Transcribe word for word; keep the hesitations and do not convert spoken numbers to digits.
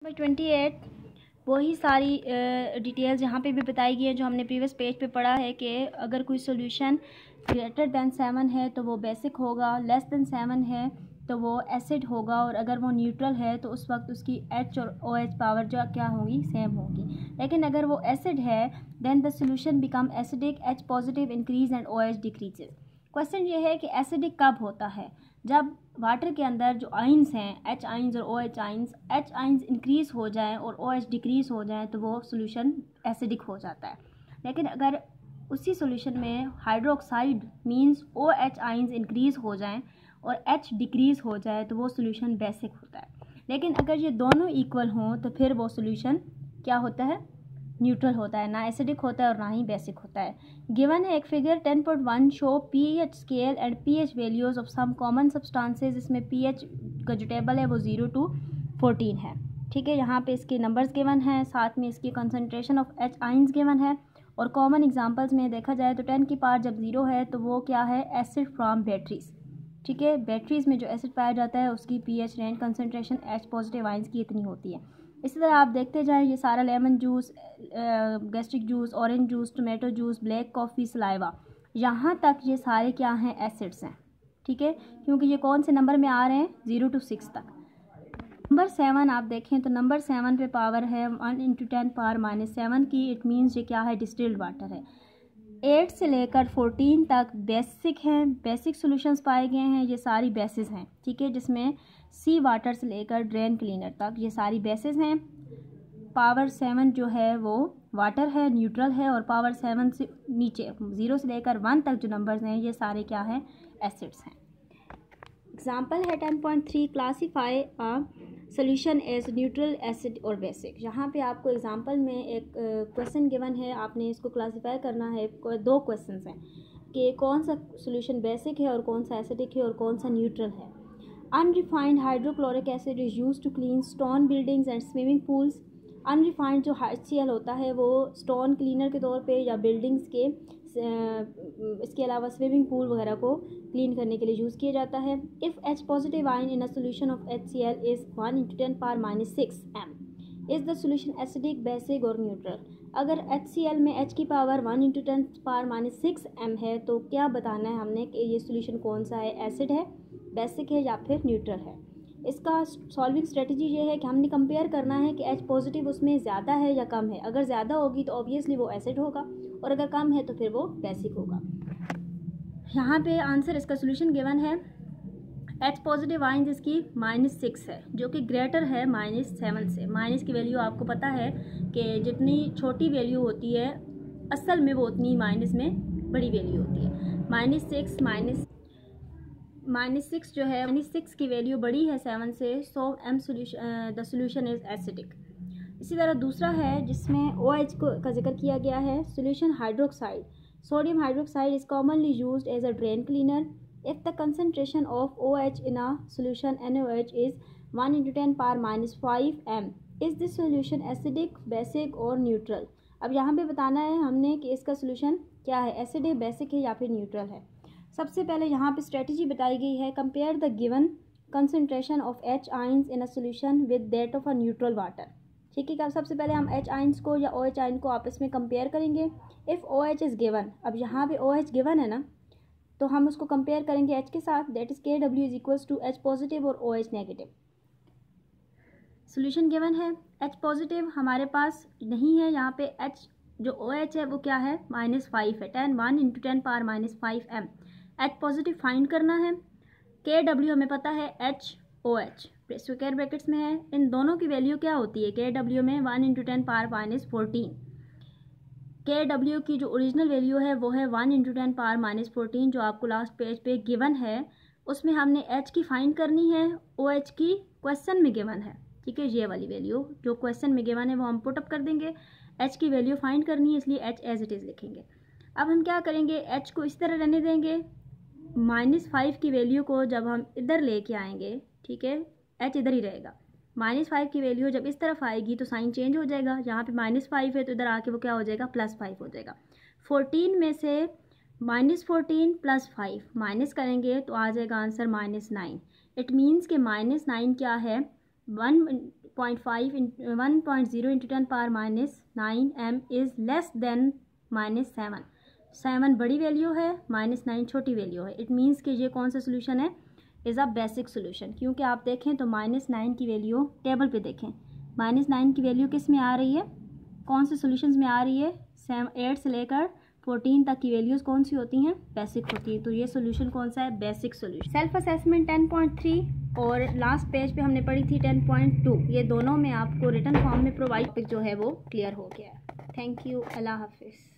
Number twenty eight वही सारी details यहाँ पे भी बताई गई है जो हमने प्रीवियस पेज पे पढ़ा है कि अगर कोई सोल्यूशन ग्रेटर दैन सेवन है तो वो बेसिक होगा, लेस दैन सेवन है तो वो एसिड होगा, और अगर वो न्यूट्रल है तो उस वक्त उसकी एच और ओ एच पावर जो क्या होगी, सेम होगी। लेकिन अगर वो एसिड है then the solution become acidic, H positive increase and O H decreases. Question ये है कि एसिडिक कब होता है? जब वाटर के अंदर जो आइंस हैं, एच आइंस और O H ions, H ions increase हो जाएं और ओ एच डिक्रीज़ हो जाएं तो वो सोल्यूशन एसिडिक हो जाता है। लेकिन अगर उसी सोल्यूशन में hydroxide means O H ions increase हो जाएं और एच डिक्रीज़ हो जाए तो वो सोल्यूशन बेसिक होता है। लेकिन अगर ये दोनों इक्वल हों तो फिर वो सोल्यूशन क्या होता है? न्यूट्रल होता है, ना एसिडिक होता है और ना ही बेसिक होता है। गिवन है एक figure ten point one show pH scale and pH values of some common substances. इसमें पीएच का जो टेबल है वो ज़ीरो टू फोर्टीन है। ठीक है, यहाँ पे इसके नंबर्स गिवन हैं, साथ में इसकी concentration of H ions given है। और कॉमन एग्जांपल्स में देखा जाए तो टेन की पावर जब ज़ीरो है तो वो क्या है? Acid from batteries. ठीक है, बैटरीज में जो एसिड पाया जाता है उसकी pH range concentration H positive ions की इतनी होती है। इसी तरह आप देखते जाएं, ये सारा lemon juice, gastric juice, orange juice, tomato juice, black coffee, saliva, यहाँ तक ये सारे क्या हैं? एसिड्स हैं। ठीक है, क्योंकि ये कौन से नंबर में आ रहे हैं? ज़ीरो टू सिक्स तक। नंबर सेवन आप देखें तो नंबर सेवन पे पावर है one into ten power minus seven की। इट मीन्स ये क्या है? डिस्टिल्ड वाटर है। एट से लेकर फोर्टीन तक बेसिक हैं, बेसिक सॉल्यूशंस पाए गए हैं, ये सारी बेसिस हैं। ठीक है, जिसमें सी वाटर से लेकर ड्रेन क्लीनर तक ये सारी बेसिस हैं। पावर सेवन जो है वो वाटर है, न्यूट्रल है, और पावर सेवन से नीचे ज़ीरो से लेकर वन तक जो नंबर्स हैं ये सारे क्या हैं? एसिड्स हैं। एग्जाम्पल है ten point three classify a solution as neutral, acid और बेसिक। यहाँ पे आपको एग्जांपल में एक क्वेश्चन uh, गिवन है, आपने इसको क्लासीफाई करना है। दो क्वेश्चंस हैं कि कौन सा सोल्यूशन बेसिक है और कौन सा एसिडिक है और कौन सा न्यूट्रल है। Unrefined hydrochloric acid is use to clean stone buildings and swimming pools. Unrefined जो एच सी एल होता है वो स्टोन क्लीनर के तौर पे या बिल्डिंग्स के, इसके अलावा स्विमिंग पूल वगैरह को क्लीन करने के लिए यूज़ किया जाता है। If H positive ion in a solution of H C L is one into ten power minus six M, is the solution acidic, basic और न्यूट्रल। अगर एच सी एल में एच की power one into ten power minus six M है तो क्या बताना है हमने कि ये सोल्यूशन कौन सा है? एसिड है, बेसिक है या फिर न्यूट्रल है। इसका सॉल्विंग स्ट्रेटजी ये है कि हमने कंपेयर करना है कि एच पॉजिटिव उसमें ज़्यादा है या कम है। अगर ज़्यादा होगी तो ऑब्वियसली वो एसिड होगा, और अगर कम है तो फिर वो बेसिक होगा। यहाँ पे आंसर इसका सोल्यूशन गिवन है। एच पॉजिटिव आइंस इसकी माइनस सिक्स है जो कि ग्रेटर है माइनस सेवन से। माइनस की वैल्यू आपको पता है कि जितनी छोटी वैल्यू होती है असल में वो उतनी माइनस में बड़ी वैल्यू होती है। Minus six minus minus six जो है, माइनस सिक्स की वैल्यू बड़ी है सेवन से, so M solution the solution is acidic. इसी तरह दूसरा है जिसमें ओ एच को का जिक्र किया गया है। Solution hydroxide, sodium hydroxide is commonly used as a drain cleaner. If the concentration of O H in a solution N O H is one into ten power minus five M, is this solution acidic, basic और neutral. अब यहाँ पे बताना है हमने कि इसका solution क्या है? एसिड है, बेसिक है या फिर न्यूट्रल है। सबसे पहले यहाँ पे स्ट्रेटजी बताई गई है, compare the given concentration of H ions in a solution with that of a neutral water. ठीक है, क्या सबसे पहले हम एच आइंस को या ओ एच आइन को आपस में कंपेयर करेंगे। If O H is given, अब यहाँ पे ओ एच गिवन है ना, तो हम उसको कंपेयर करेंगे एच के साथ, that is K W is equals to H positive और O H negative. Solution given है, एच पॉजिटिव हमारे पास नहीं है, यहाँ पे एच जो ओ एच है वो क्या है? माइनस फाइव है, ten one into ten power minus five M. H positive find करना है। के डब्ल्यू हमें पता है H O H square brackets में है। इन दोनों की वैल्यू क्या होती है? के डब्ल्यू में one into ten power minus fourteen. K W की जो ओरिजिनल वैल्यू है वो है one into ten power minus fourteen, जो आपको लास्ट पेज पे गिवन है। उसमें हमने एच की फाइंड करनी है, ओ एच की क्वेश्चन में गिवन है। ठीक है, ये वाली वैल्यू जो क्वेश्चन में गिवन है वो हम पुटअप कर देंगे। एच की वैल्यू फाइंड करनी है, इसलिए एच एज इट इज़ लिखेंगे। अब हम क्या करेंगे? एच को इस तरह रहने देंगे, माइनस फाइव की वैल्यू को जब हम इधर लेके आएंगे, ठीक है, एच इधर ही रहेगा। माइनस फाइव की वैल्यू जब इस तरफ आएगी तो साइन चेंज हो जाएगा। यहाँ पे माइनस फाइव है तो इधर आके वो क्या हो जाएगा? प्लस फाइव हो जाएगा। फोर्टीन में से minus fourteen plus five minus करेंगे तो आ जाएगा answer minus nine. It means के माइनस नाइन क्या है? One point five one point zero into ten power minus nine M is less than minus seven. Seven बड़ी वैल्यू है, minus nine छोटी वैल्यू है। इट मीन्स कि ये कौन सा सोल्यूशन है, इज़ अ बेसिक सोल्यूशन। क्योंकि आप देखें तो माइनस नाइन की वैल्यू टेबल पे देखें, माइनस नाइन की वैल्यू किस में आ रही है, कौन से सोल्यूशन में आ रही है, सेम एट से लेकर फोर्टीन तक की वैल्यूज़ कौन सी होती हैं, बेसिक होती है। तो ये सोल्यूशन कौन सा है, basic solution. Self assessment ten point three और लास्ट पेज पे हमने पढ़ी थी टेन पॉइंट टू, ये दोनों में आपको रिटन फॉर्म में प्रोवाइड जो है वो क्लियर हो गया है। थैंक यू, अल्लाह हाफिज़।